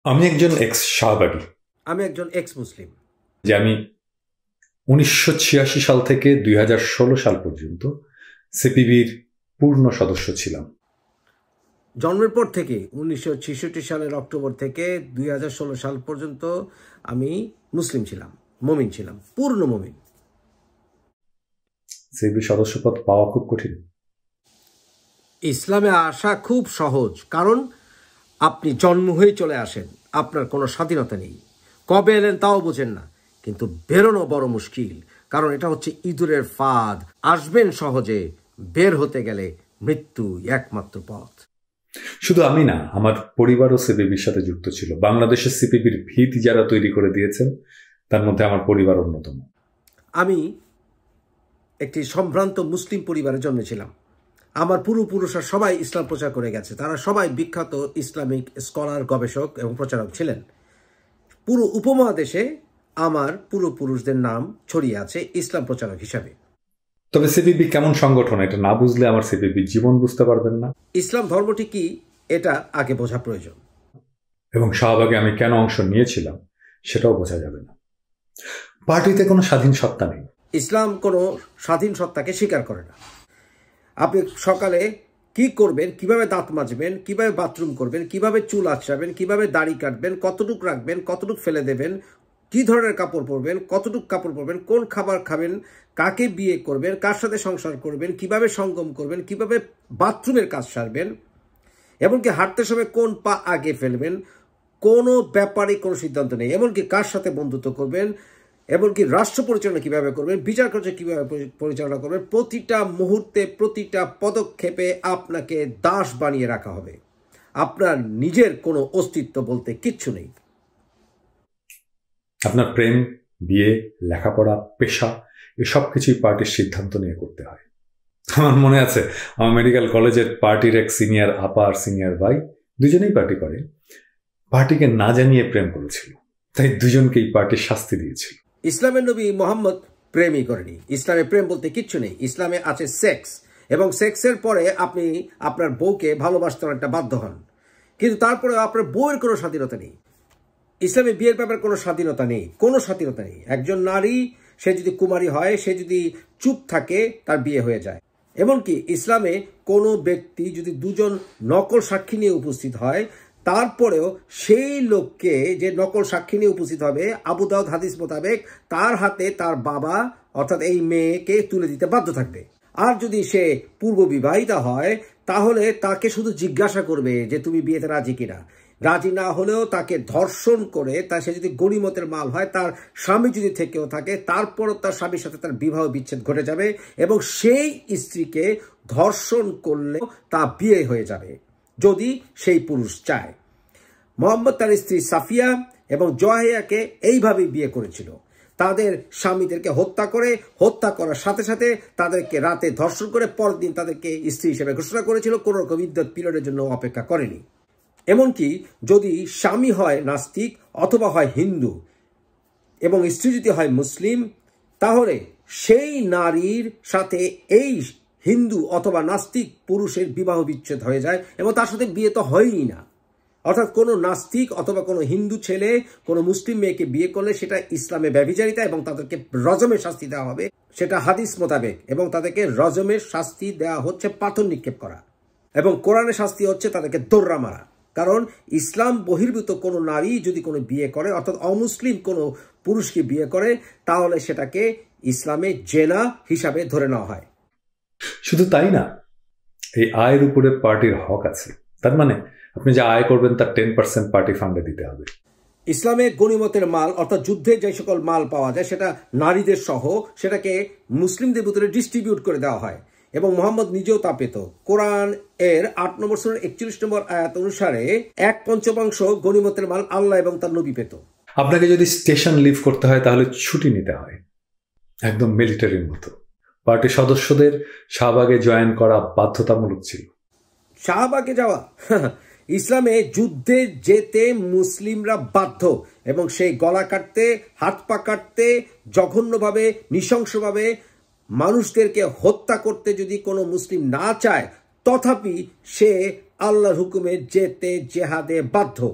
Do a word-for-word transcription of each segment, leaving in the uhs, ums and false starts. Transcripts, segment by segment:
আমি একজন এক্স শাহবাগী। আমি একজন এক্স মুসলিম। যে আমি উনিশশো ছিয়াশি সাল থেকে দুই হাজার ষোলো সাল পর্যন্ত সিপিবির পূর্ণ সদস্য ছিলাম। জন্মের পর থেকে উনিশশো ছেষট্টি সালের অক্টোবর থেকে দুই হাজার ষোলো সাল পর্যন্ত আমি মুসলিম ছিলাম, মমিন ছিলাম, পূর্ণ মমিন। সিপিবি সদস্যপদ পাওয়া খুব কঠিন। ইসলামে আসা খুব সহজ, কারণ আপনি জন্ম হয়ে চলে আসেন, আপনার কোনো স্বাধীনতা নেই। কবে এলেন তাও বোঝেন না, কিন্তু বেরোনো বড় মুশকিল, কারণ এটা হচ্ছে ইঁদুরের ফাঁদ। আসবেন সহজে, বের হতে গেলে মৃত্যু একমাত্র পথ। শুধু আমি না, আমার পরিবারও সিপিবির সাথে যুক্ত ছিল। বাংলাদেশের সিপিবির ভিত যারা তৈরি করে দিয়েছেন তার মধ্যে আমার পরিবার অন্যতম। আমি একটি সম্ভ্রান্ত মুসলিম পরিবারে জন্মেছিলাম। আমার পূর্বপুরুষরা সবাই ইসলাম প্রচার করে গেছে, তারা সবাই বিখ্যাত ইসলামিক স্কলার, গবেষক এবং প্রচারক ছিলেন। পুরো উপমহাদেশে আমার পূর্বপুরুষদের নাম ছড়িয়ে আছে ইসলাম প্রচারক হিসাবে। তবে সিপিবি কেমন সংগঠন এটা না বুঝলে আমার সিপিবির জীবন বুঝতে পারবেন না। ইসলাম ধর্মটি কি এটা আগে বোঝা প্রয়োজন, এবং শাহবাগে আমি কেন অংশ নিয়েছিলাম সেটাও বোঝা যাবে না। পার্টিতে কোনো স্বাধীন সত্তা নেই। ইসলাম কোনো স্বাধীন সত্তাকে স্বীকার করে না। আপনি সকালে কি করবেন, কিভাবে দাঁত মাজবেন, কিভাবে বাথরুম করবেন, কিভাবে চুল আঁচড়াবেন, কিভাবে দাড়ি কাটবেন, কতটুক রাখবেন, কতটুক ফেলে দেবেন, কি ধরনের কাপড় পরবেন, কতটুক কাপড় পরবেন, কোন খাবার খাবেন, কাকে বিয়ে করবেন, কার সাথে সংসার করবেন, কিভাবে সঙ্গম করবেন, কিভাবে বাথরুমের কাজ সারবেন, এমনকি হাঁটতে সময় কোন পা আগে ফেলবেন, কোনো ব্যাপারে কোনো সিদ্ধান্ত নেই। এমনকি কার সাথে বন্ধুত্ব করবেন, এমনকি রাষ্ট্র পরিচালনা কিভাবে করবেন, বিচার কার্য কিভাবে পরিচালনা করবেন, প্রতিটা মুহূর্তে প্রতিটা পদক্ষেপে আপনাকে দাস বানিয়ে রাখা হবে। আপনার নিজের কোনো অস্তিত্ব বলতে কিচ্ছু নেই। আপনার প্রেম, বিয়ে, লেখাপড়া, পেশা এসব কিছুই পার্টির সিদ্ধান্ত নিয়ে করতে হয়। আমার মনে আছে, আমার মেডিকেল কলেজের পার্টির এক সিনিয়র আপা আর সিনিয়র ভাই দুজনেই পার্টি করে, পার্টিকে না জানিয়ে প্রেম করেছিল, তাই দুজনকেই পার্টির শাস্তি দিয়েছিল। ইসলামের নবী মোহাম্মদ প্রেমই করেনি। ইসলামে প্রেম বলতে কিচ্ছু নেই। ইসলামে আছে সেক্স, এবং সেক্সের পরে আপনি আপনার বউকে ভালোবাসতে অনেকটা বাধ্য হন, কিন্তু তারপরে আপনার বউয়ের কোনো স্বাধীনতা নেই। ইসলামে বিয়ের ব্যাপারে কোনো স্বাধীনতা নেই, কোনো স্বাধীনতা নেই। একজন নারী, সে যদি কুমারী হয়, সে যদি চুপ থাকে, তার বিয়ে হয়ে যায়। এমনকি ইসলামে কোনো ব্যক্তি যদি দুজন নকল সাক্ষী নিয়ে উপস্থিত হয়, তারপরেও সেই লোককে যে নকল সাক্ষী নিয়ে উপস্থিত হবে, আবু দাউদ হাদিস মোতাবেক তার হাতে তার বাবা অর্থাৎ এই মেয়েকে তুলে দিতে বাধ্য থাকবে। আর যদি সে পূর্ব বিবাহিতা হয়, তাহলে তাকে শুধু জিজ্ঞাসা করবে যে তুমি বিয়েতে রাজি কিনা। রাজি না হলেও তাকে ধর্ষণ করে, তা সে যদি গনিমতের মাল হয়, তার স্বামী যদি থেকেও থাকে, তারপরও তার স্বামীর সাথে তার বিবাহ বিচ্ছেদ ঘটে যাবে, এবং সেই স্ত্রীকে ধর্ষণ করলে তা বিয়ে হয়ে যাবে যদি সেই পুরুষ চায়। মোহাম্মদ তার স্ত্রী সাফিয়া এবং জয়াহিয়াকে এইভাবেই বিয়ে করেছিল। তাদের স্বামীদেরকে হত্যা করে, হত্যা করার সাথে সাথে তাদেরকে রাতে ধর্ষণ করে পরের দিন তাদেরকে স্ত্রী হিসেবে ঘোষণা করেছিল, কোনো রকম ইদ্যত পিরিয়ডের জন্য অপেক্ষা করেনি। এমনকি যদি স্বামী হয় নাস্তিক অথবা হয় হিন্দু এবং স্ত্রী যদি হয় মুসলিম, তাহলে সেই নারীর সাথে এই হিন্দু অথবা নাস্তিক পুরুষের বিবাহ বিচ্ছেদ হয়ে যায়, এবং তার সাথে বিয়ে তো হয়ই না। অর্থাৎ কোনো নাস্তিক অথবা কোনো হিন্দু ছেলে কোনো মুসলিম মেয়েকে বিয়ে করলে সেটা ইসলামে ব্যভিচারিতা, এবং তাদেরকে রজমের শাস্তি দেওয়া হবে, সেটা হাদিস মোতাবেক। এবং তাদেরকে রজমের শাস্তি দেওয়া হচ্ছে পাথর নিক্ষেপ করা, এবং কোরআনের শাস্তি হচ্ছে তাদেরকে দৌড়া মারা। কারণ ইসলাম বহির্ভূত কোনো নারী যদি কোনো বিয়ে করে, অর্থাৎ অমুসলিম কোনো পুরুষকে বিয়ে করে, তাহলে সেটাকে ইসলামে জেনা হিসাবে ধরে নেওয়া হয়। শুধু তাই না, এই আয়ের উপরে পার্টির হক আছে। তার মানে আপনি যা আয় করবেন তার টেন পার্সেন্ট পার্টি ফান্ডে দিতে হবে। ইসলামে গনিমতের মাল অর্থাৎ যুদ্ধে যে সকল মাল পাওয়া যায়, সেটা নারীদের সহ সেটাকে মুসলিমদের ভিতরে ডিস্ট্রিবিউট করে দেওয়া হয়, এবং মোহাম্মদ নিজেও তা পেত। কোরআন এর আট নম্বর সূরার একচল্লিশ নম্বর আয়াত অনুসারে এক পঞ্চমাংশ গনিমতের মাল আল্লাহ এবং তার নবী পেত। আপনাকে যদি স্টেশন লিভ করতে হয় তাহলে ছুটি নিতে হয়, একদম মিলিটারির মতো। পার্টির সদস্যদের শাহবাগে জয়েন করা বাধ্যতামূলক ছিল। শাহবাগে যাওয়া ইসলামে যুদ্ধে যেতে মুসলিমরা বাধ্য, এবং সেই গলা কাটতে, হাত পা কাটতে, জঘন্যভাবে নৃশংসভাবে মানুষদেরকে হত্যা করতে যদি কোনো মুসলিম না চায়, তথাপি সে আল্লাহর হুকুমে যেতে জেহাদে বাধ্য।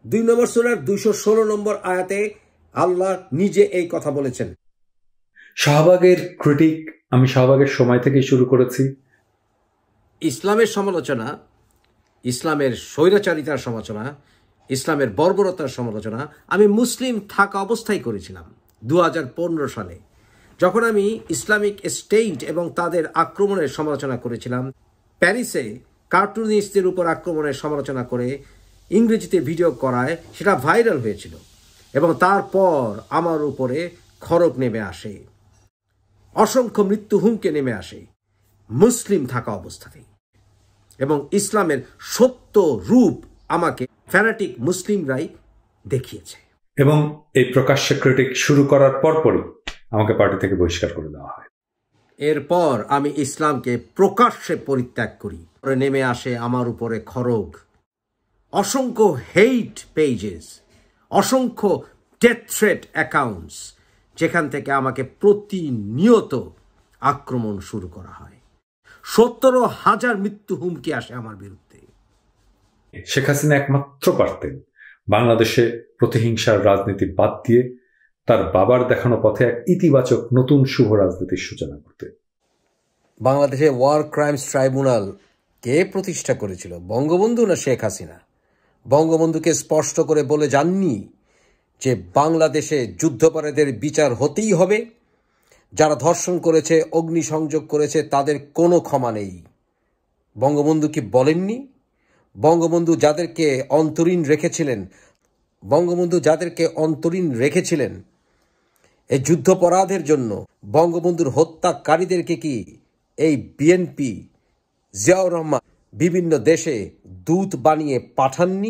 দুই নম্বর সূরার দুইশো ষোলো নম্বর আয়াতে আল্লাহ নিজে এই কথা বলেছেন। শাহবাগের ক্রিটিক আমি শাহবাগের সময় থেকেই শুরু করেছি। ইসলামের সমালোচনা, ইসলামের স্বৈরাচারিতার সমালোচনা, ইসলামের বর্বরতার সমালোচনা আমি মুসলিম থাকা অবস্থায় করেছিলাম দু হাজার পনেরো সালে, যখন আমি ইসলামিক স্টেট এবং তাদের আক্রমণের সমালোচনা করেছিলাম। প্যারিসে কার্টুনিস্টদের উপর আক্রমণের সমালোচনা করে ইংরেজিতে ভিডিও করায় সেটা ভাইরাল হয়েছিল এবং তারপর আমার উপরে খড়গ নেমে আসে, অসংখ্য মৃত্যু হুমকি নেমে আসে মুসলিম থাকা অবস্থাতেই। এবং ইসলামের সত্য রূপ আমাকে ফ্যানাটিক মুসলিমরাই দেখিয়েছে। এবং এই প্রকাশ্যে ক্রিটিক শুরু করার পরপরই আমাকে পার্টি থেকে বহিষ্কার করে দেওয়া হয়। এরপর আমি ইসলামকে প্রকাশ্যে পরিত্যাগ করি, নেমে আসে আমার উপরে খড়গ, অসংখ্য হেইট পেজেস, অসংখ্য ডেথ থ্রেট অ্যাকাউন্টস, যেখান থেকে আমাকে প্রতিনিয়ত আক্রমণ শুরু করা হয়। সত্তর হাজার মৃত্যু হুমকি আসে আমার বিরুদ্ধে। শেখ হাসিনা একমাত্র পারতেন বাংলাদেশে প্রতিহিংসার রাজনীতি বাদ দিয়ে তার বাবার দেখানো পথে এক ইতিবাচক নতুন শুভ রাজনীতির সূচনা করতে। বাংলাদেশে ওয়ার ক্রাইমস ট্রাইব্যুনাল কে প্রতিষ্ঠা করেছিল, বঙ্গবন্ধু না শেখ হাসিনা? বঙ্গবন্ধুকে স্পষ্ট করে বলে যাননি যে বাংলাদেশে যুদ্ধাপরাধীদের বিচার হতেই হবে, যারা ধর্ষণ করেছে, অগ্নিসংযোগ করেছে তাদের কোনো ক্ষমা নেই? বঙ্গবন্ধু কি বলেননি? বঙ্গবন্ধু যাদেরকে অন্তরীণ রেখেছিলেন বঙ্গবন্ধু যাদেরকে অন্তরীণ রেখেছিলেন এই যুদ্ধাপরাধের জন্য, বঙ্গবন্ধুর হত্যাকারীদেরকে কি এই বিএনপি, জিয়াউর রহমান বিভিন্ন দেশে দূত বানিয়ে পাঠাননি?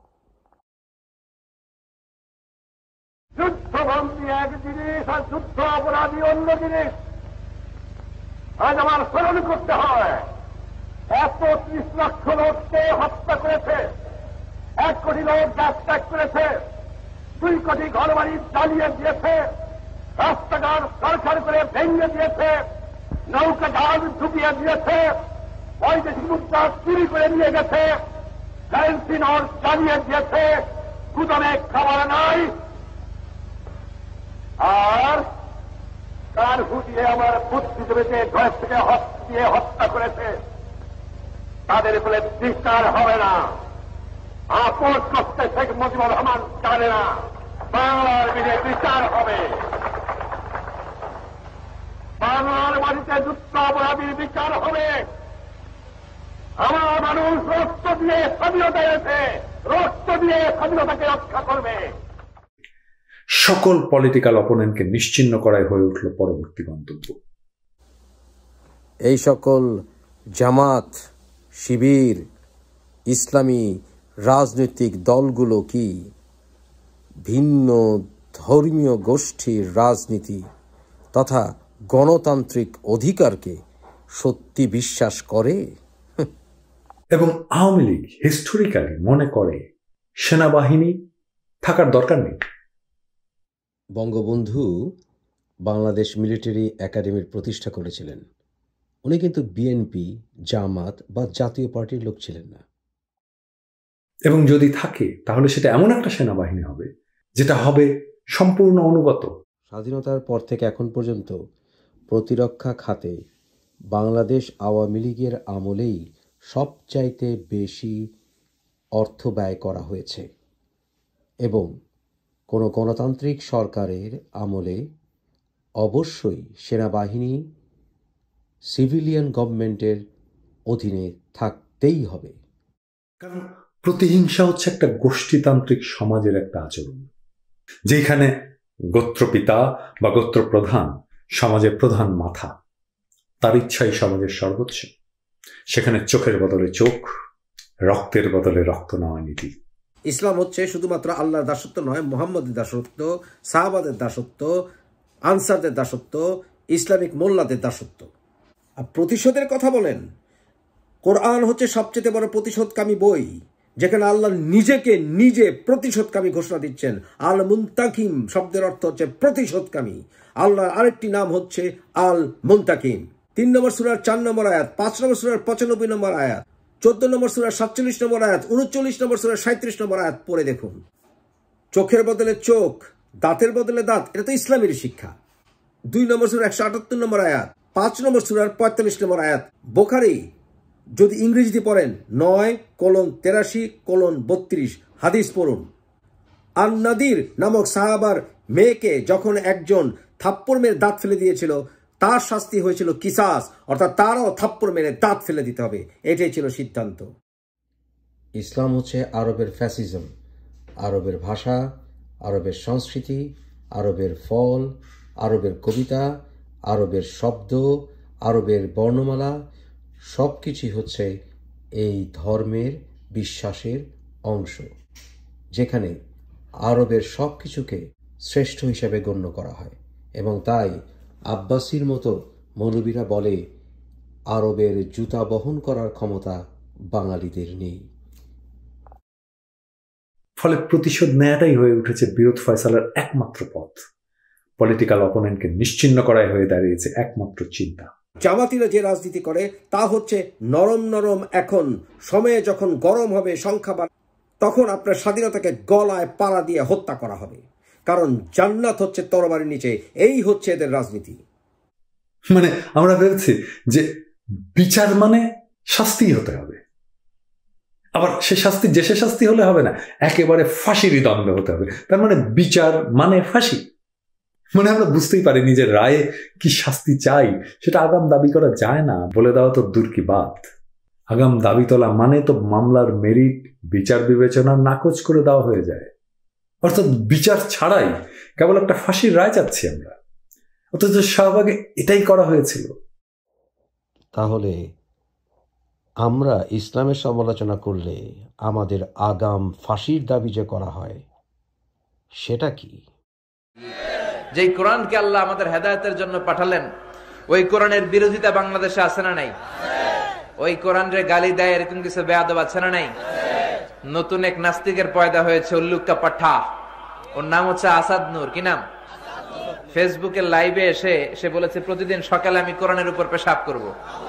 যুদ্ধবন্দী এক জিনিস আর যুদ্ধ অপরাধী অন্য জিনিস। আজ আমার স্মরণ করতে হয়, এত ত্রিশ লক্ষ লোককে হত্যা করেছে, এক কোটি লোক গ্যাস ত্যাগ করেছে, দুই কোটি ঘর বাড়ি জ্বালিয়ে দিয়েছে, রাস্তাঘাট সরকার করে ভেঙে দিয়েছে, নৌকা জাহাজ ডুবিয়ে দিয়েছে, বৈদেশিক মুদ্রা চুরি করে নিয়ে গেছে, কারেন্সি নোট জ্বালিয়ে দিয়েছে, গুদামে খাবার নাই, আর কার ফুটিয়ে আমার বুদ্ধিজীবীকে ঘর থেকে দিয়ে হত্যা করেছে, তাদের বলে বিচার হবে না। আপোষ করতে শেখ মুজিবুর রহমান জানে না, বাংলার মিলে বিচার হবে। বাংলার মাটিতে যুদ্ধ অপরাধীর বিচার হবে। আমার মানুষ রক্ত দিয়ে স্বাধীনতা এনেছে, রক্ত দিয়ে স্বাধীনতাকে রক্ষা করবে। সকল পলিটিক্যাল অপোনেন্টকে নিশ্চিহ্ন করাই হয়ে উঠল পরবর্তী গন্তব্য। এই সকল জামাত, শিবির, ইসলামী রাজনৈতিক দলগুলো কি ভিন্ন ধর্মীয় গোষ্ঠীর রাজনীতি তথা গণতান্ত্রিক অধিকারকে সত্যি বিশ্বাস করে? এবং আওয়ামী লীগ হিস্টোরিক্যালি মনে করে সেনাবাহিনী থাকার দরকার নেই। বঙ্গবন্ধু বাংলাদেশ মিলিটারি একাডেমির প্রতিষ্ঠা করেছিলেন। উনি কিন্তু বিএনপি, জামাত বা জাতীয় পার্টির লোক ছিলেন না। এবং যদি থাকে তাহলে সেটা এমন একটা সেনাবাহিনী হবে যেটা হবে সম্পূর্ণ অনুগত। স্বাধীনতার পর থেকে এখন পর্যন্ত প্রতিরক্ষা খাতে বাংলাদেশ আওয়ামী লীগের আমলেই সবচাইতে বেশি অর্থ ব্যয় করা হয়েছে এবং কোনো গণতান্ত্রিক সরকারের আমলে অবশ্যই সেনাবাহিনী সিভিলিয়ান গভর্নমেন্টের অধীনে থাকতেই হবে। কারণ প্রতিহিংসা হচ্ছে একটা গোষ্ঠীতান্ত্রিক সমাজের একটা আচরণ, যেখানে গোত্রপিতা বা গোত্রপ্রধান সমাজের প্রধান মাথা, তার ইচ্ছাই সমাজের সর্বোচ্চ। সেখানে চোখের বদলে চোখ, রক্তের বদলে রক্ত নেওয়া নীতি। ইসলাম হচ্ছে শুধুমাত্র আল্লাহর দাসত্ব নয়, মুহাম্মদের দাসত্ব, সাহাবাদের দাসত্ব, আনসারদের দাসত্ব, ইসলামিক মোল্লাদের দাসত্ব। আর প্রতিশোধের কথা বলেন, কোরআন হচ্ছে সবচেয়ে বড় প্রতিশোধকামী বই, যেখানে আল্লাহ নিজেকে নিজে প্রতিশোধকামী ঘোষণা দিচ্ছেন। আল মুনতাকিম শব্দের অর্থ হচ্ছে প্রতিশোধকামী। আল্লাহর আরেকটি নাম হচ্ছে আল মুনতাকিম। তিন নম্বর সূরার চার নম্বর আয়াত, পাঁচ নম্বর সূরার পঁচানব্বই নম্বর আয়াত, চোদ্দ নম্বর সূরা সাতচল্লিশ নম্বর আয়াত, উনচল্লিশ নম্বর সূরা সাঁত্রিশ নম্বর আয়াত পড়ে দেখুন। চোখের বদলে চোখ, দাঁতের বদলে দাঁত, এটা তো ইসলামের শিক্ষা। দুই নম্বর সূরা একশো আটাত্তর নম্বর আয়াত, পাঁচ নম্বর সূরার পঁয়তাল্লিশ নম্বর আয়াত। বোখারি যদি ইংরেজিতে পড়েন নয় কোলন তেরাশি কোলন বত্রিশ হাদিস পড়ুন। আর নাদির নামক সাহাবার মেয়েকে যখন একজন থাপ্পড় মেরে দাঁত ফেলে দিয়েছিল, তার শাস্তি হয়েছিল কিসাস, অর্থাৎ তারও থাপ্পড় মেরে দাঁত ফেলে দিতে হবে। এটাই ছিল সিদ্ধান্ত। ইসলাম হচ্ছে আরবের ফ্যাসিজম, আরবের ভাষা, আরবের সংস্কৃতি, আরবের ফল, আরবের কবিতা, আরবের শব্দ, আরবের বর্ণমালা, সব কিছুই হচ্ছে এই ধর্মের বিশ্বাসের অংশ, যেখানে আরবের সব কিছুকে শ্রেষ্ঠ হিসাবে গণ্য করা হয়। এবং তাই আব্বাসির মতো মৌলবীরা বলে আরবের জুতা বহন করার ক্ষমতা বাঙালিদের নেই। ফলে প্রতিশোধ নেওয়াটাই হয়ে উঠেছে বিরোধ ফয়সালার একমাত্র পথ। পলিটিক্যাল অপোনেন্টকে নিশ্চিহ্ন করাই হয়ে দাঁড়িয়েছে একমাত্র চিন্তা। জামাতিরা যে রাজনীতি করে তা হচ্ছে নরম নরম। এখন সময়ে যখন গরম হবে, সংখ্যা বাড়বে, তখন আপনার স্বাধীনতাকে গলায় পাড়া দিয়ে হত্যা করা হবে, কারণ জান্নাত হচ্ছে তরবারির নিচে। এই হচ্ছে এদের রাজনীতি। মানে আমরা ভেবেছি যে বিচার মানে শাস্তি হতে হবে, আবার সে শাস্তি যে সে শাস্তি হলে হবে না, একেবারে ফাঁসিরই দণ্ড হতে হবে। তার মানে বিচার মানে ফাঁসি। মানে আমরা বুঝতেই পারি নিজের রায়ে কি শাস্তি চাই সেটা আগাম দাবি করা যায় না। বলে দেওয়া তো দূর কি বাত। আগাম দাবি তোলা মানে তো মামলার মেরিট বিচার বিবেচনা নাকচ করে দেওয়া হয়ে যায়। অর্থাৎ বিচার ছাড়াই কেবল একটা ফাঁসির রায় চাচ্ছি আমরা, অথচ শাহবাগে এটাই করা হয়েছিল। তাহলে আমরা ইসলামের সমালোচনা করলে আমাদের আগাম ফাঁসির দাবি যে করা হয় সেটা কি? যেই কোরআনকে আল্লাহ আমাদের হেদায়েতের জন্য পাঠালেন, ওই কোরআনের বিরোধিতা বাংলাদেশে আছে না নাই? ওই কোরআনরে গালি দেয় এরকম কিছু বেয়াদব আছে না নাই? নতুন এক নাস্তিকের পয়দা হয়েছে, উল্লুক্কা পাঠা। ওর নাম হচ্ছে আসাদ নূর। কি নাম? ফেসবুকের লাইভে এসে সে বলেছে প্রতিদিন সকালে আমি কোরআনের উপর পেশাব করব।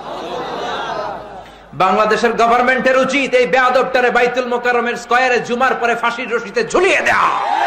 বাংলাদেশের গভর্নমেন্টের উচিত এই বেয়াদবটারে বাইতুল মোকাররমের স্কয়ারে জুমার পরে ফাঁসির রশিতে ঝুলিয়ে দেয়া।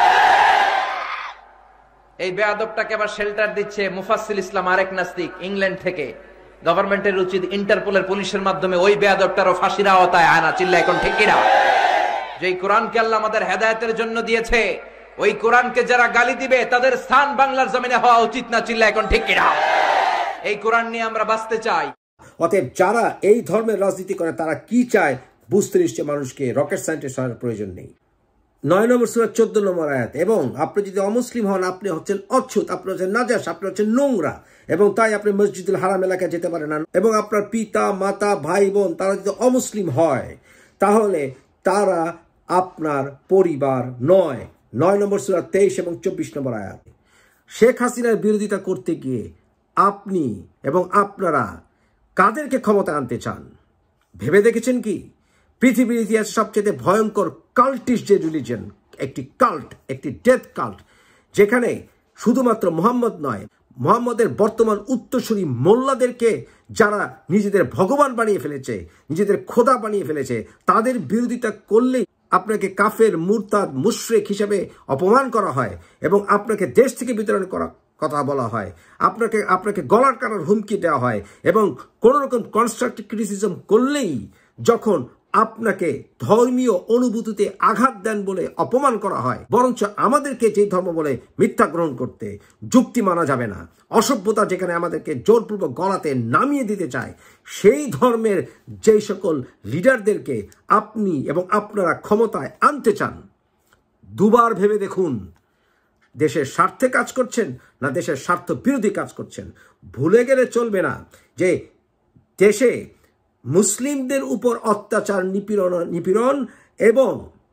এই বেয়াদবটাকে আবার শেল্টার দিচ্ছে মুফাসসিল ইসলাম, আরেক নাস্তিক ইংল্যান্ড থেকে। গভর্নমেন্টের উচিত ইন্টারপোলের পুলিশের মাধ্যমে ওই বেয়াদবটারও ফাঁসির আওতায় আনা। চিল্লা এখন ঠিক কিনা? যে কোরআনকে আল্লাহ আমাদের হেদায়েতের জন্য দিয়েছে, ওই কোরআনকে যারা গালি দিবে তাদের স্থান বাংলার জমিনে হওয়া উচিত না। চিল্লা এখন ঠিক কিনা? এই কোরআন নিয়ে আমরা বাঁচতে চাই। অতএব যারা এই ধর্মের রাজনীতি করে তারা কি চায় বুঝতে নিশ্চয় মানুষকে রকেট সায়েন্টিস্ট হওয়ার প্রয়োজন নেই। নয় নম্বর সূরা চোদ্দ নম্বর আয়াত, এবং আপনি যদি অমুসলিম হন আপনি হচ্ছেন অচ্ছুত, আপনি হচ্ছেন নাজাস, আপনি হচ্ছেন নোংরা, এবং তাই আপনি মসজিদুল হারাম এলাকায় যেতে পারেন না। এবং আপনার পিতা মাতা ভাই বোন তারা যদি অমুসলিম হয় তাহলে তারা আপনার পরিবার নয়। নয় নম্বর সূরা তেইশ এবং চব্বিশ নম্বর আয়াত। শেখ হাসিনার বিরোধিতা করতে গিয়ে আপনি এবং আপনারা কাদেরকে ক্ষমতা আনতে চান ভেবে দেখেছেন কি? পৃথিবীর ইতিহাসে সবচেয়ে ভয়ঙ্কর কাল্টিস্ট যে রিলিজন, একটি কাল্ট, একটি ডেথ কাল্ট, যেখানে শুধুমাত্র মোহাম্মদ নয়, মোহাম্মদের বর্তমান উত্তরসূরি মোল্লাদেরকে যারা নিজেদের ভগবান বানিয়ে ফেলেছে, নিজেদের খোদা বানিয়ে ফেলেছে, তাদের বিরোধিতা করলেই আপনাকে কাফের, মুরতাদ, মুশরিক হিসেবে অপমান করা হয় এবং আপনাকে দেশ থেকে বিতরণ করা কথা বলা হয়, আপনাকে আপনাকে গলার কাটার হুমকি দেওয়া হয়, এবং কোনো রকম কনস্ট্রাকটিভ ক্রিটিসিজম করলেই যখন আপনাকে ধর্মীয় অনুভূতিতে আঘাত দেন বলে অপমান করা হয়, বরঞ্চ আমাদেরকে যে ধর্ম বলে মিথ্যা গ্রহণ করতে যুক্তি মানা যাবে না, অসভ্যতা যেখানে আমাদেরকে জোরপূর্বক গলাতে নামিয়ে দিতে চায়, সেই ধর্মের যেই সকল লিডারদেরকে আপনি এবং আপনারা ক্ষমতায় আনতে চান, দুবার ভেবে দেখুন দেশের স্বার্থে কাজ করছেন না দেশের স্বার্থ বিরোধী কাজ করছেন। ভুলে গেলে চলবে না যে দেশে মুসলিমদের উপর অত্যাচার, নিপীড়ন নিপীড়ন এবং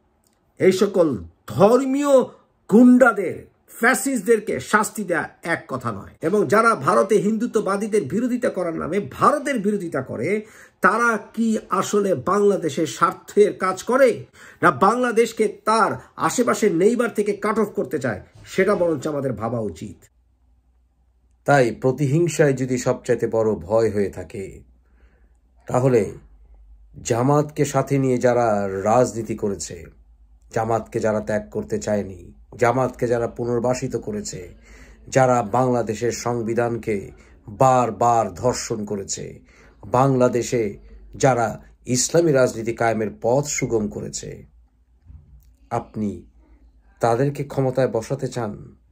এই সকল ধর্মীয় গুন্ডাদের, ফ্যাসিস্টদেরকে শাস্তি দেয়া এক কথা নয়। এবং যারা ভারতে হিন্দুত্ববাদীদের বিরোধিতা করার নামে ভারতের বিরোধিতা করে, তারা কি আসলে বাংলাদেশের স্বার্থের কাজ করে, না বাংলাদেশকে তার আশেপাশের নেইবার থেকে কাট অফ করতে চায়, সেটা বরঞ্চ আমাদের ভাবা উচিত। তাই প্রতিহিংসায় যদি সবচাইতে বড় ভয় হয়ে থাকে, তাহলে জামাতকে সাথে নিয়ে যারা রাজনীতি করেছে, জামাতকে যারা ত্যাগ করতে চায়নি, জামাতকে যারা পুনর্বাসিত করেছে, যারা বাংলাদেশের সংবিধানকে বারবার ধর্ষণ করেছে, বাংলাদেশে যারা ইসলামী রাজনীতি কায়েমের পথ সুগম করেছে, আপনি তাদেরকে ক্ষমতায় বসাতে চান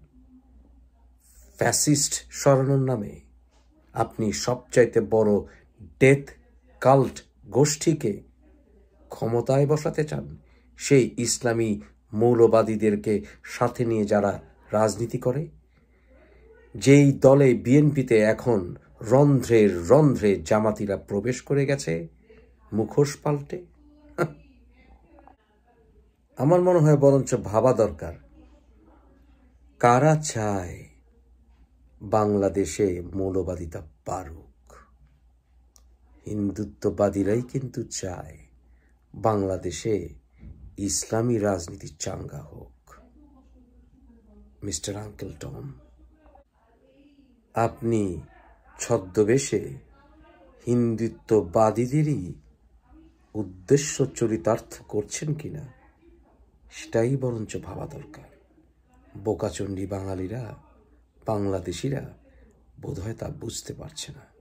ফ্যাসিস্ট সরানোর নামে? আপনি সবচাইতে বড় ডেথ কাল্ট গোষ্ঠীকে ক্ষমতায় বসাতে চান, সেই ইসলামী মৌলবাদীদেরকে সাথে নিয়ে যারা রাজনীতি করে, যেই দলে বিএনপিতে এখন রন্ধ্রের রন্ধ্রে জামাতিরা প্রবেশ করে গেছে মুখোশ পাল্টে। আমার মনে হয় বরঞ্চ ভাবা দরকার, কারা চায় বাংলাদেশে মৌলবাদিতা বাড়ুক? হিন্দুত্ববাদীরাই কিন্তু চায় বাংলাদেশে ইসলামী রাজনীতি চাঙ্গা হোক। মিস্টার আঙ্কেল টম, আপনি ছদ্মবেশে হিন্দুত্ববাদীদেরই উদ্দেশ্য চরিতার্থ করছেন কিনা সেটাই বরঞ্চ ভাবা দরকার। বোকাচণ্ডী বাঙালিরা, বাংলাদেশিরা বোধহয় তা বুঝতে পারছে না।